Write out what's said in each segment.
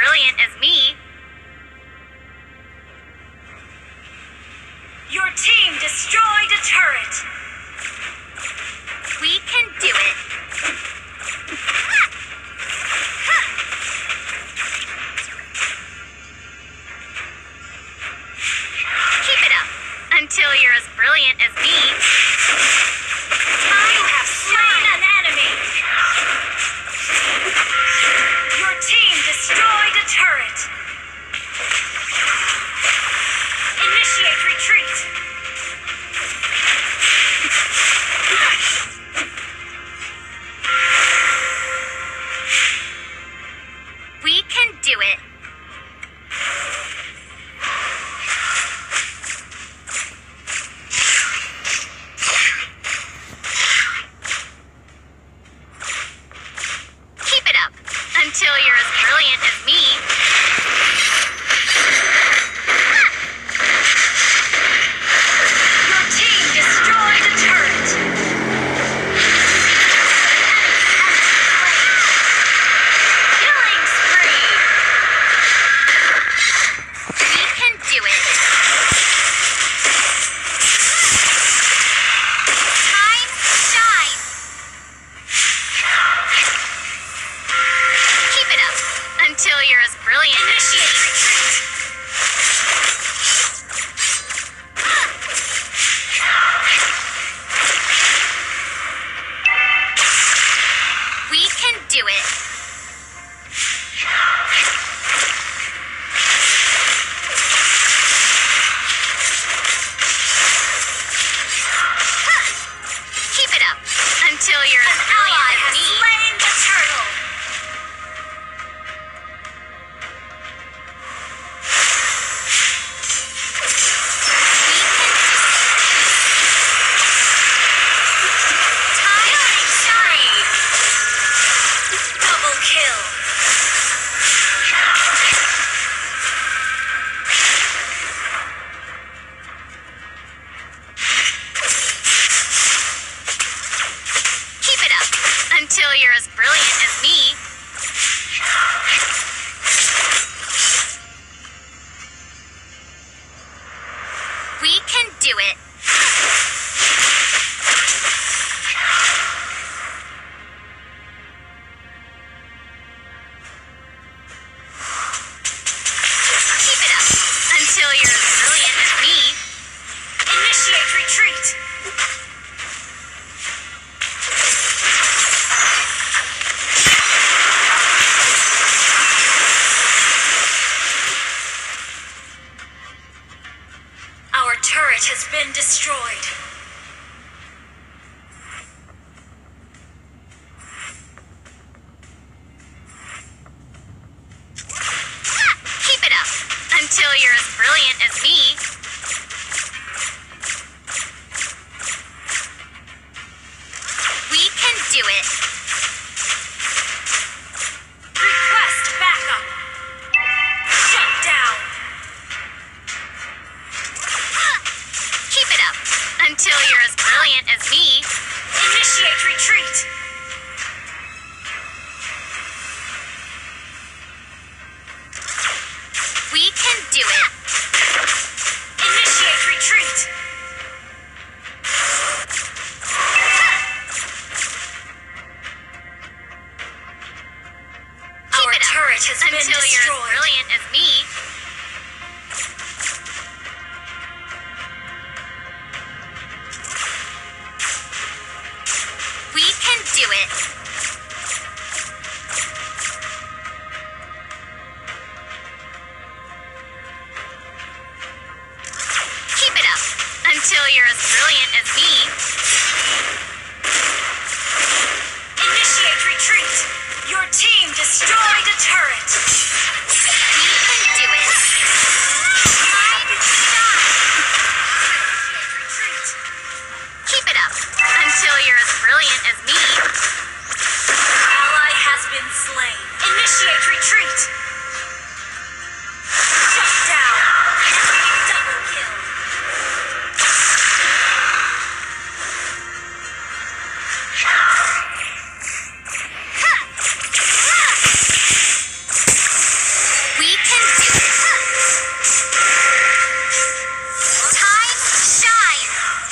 brilliant as me. Your team destroyed a turret. We can do it. Keep it up until you're as brilliant as me. You have slain an enemy. Your team destroyed a turret. Initiate retreat. We can do it. Keep it up until you're as brilliant as me. Your team destroyed a turret. Killing spree. We can do it. Time shine. Keep it up until you're as brilliant as me. Initiate retreat. We can do it. Keep it up until you're as brilliant Ally as has me. slain the turtle. Killing spree. Double kill. Keep it up until you're as brilliant as me. We can do it. Keep it up until you're as brilliant as me. Initiate retreat. Our turret has been destroyed. Keep it up until you're as brilliant as me. We can do it. Request backup. Shut down. Keep it up until you're as brilliant as me. Initiate retreat. We can do it. Initiate retreat. Keep Our it up turret has been until you're as destroyed. brilliant as me. We can do it. Time shine.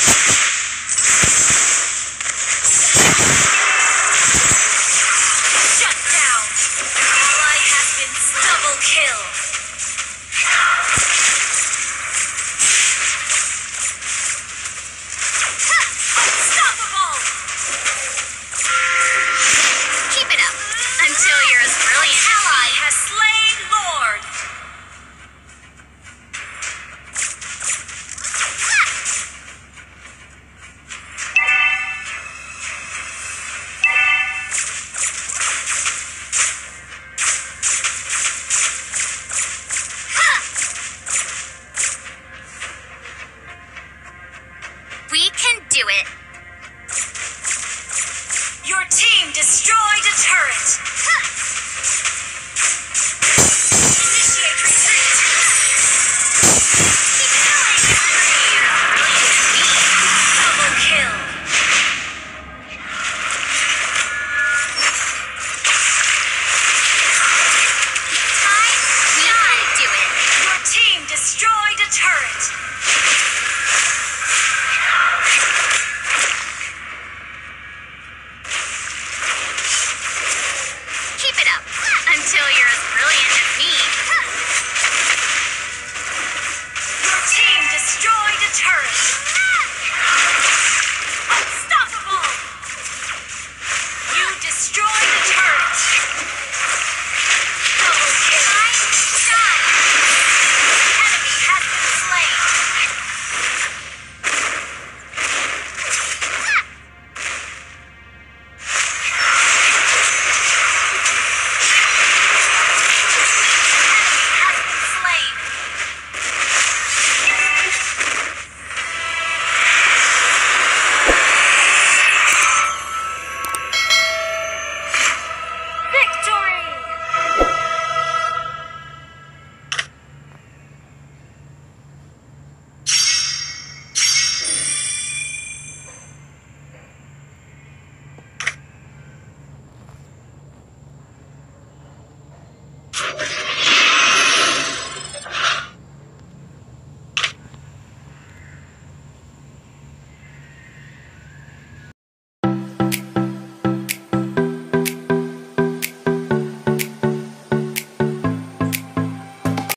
Shut down. An ally has been double kill.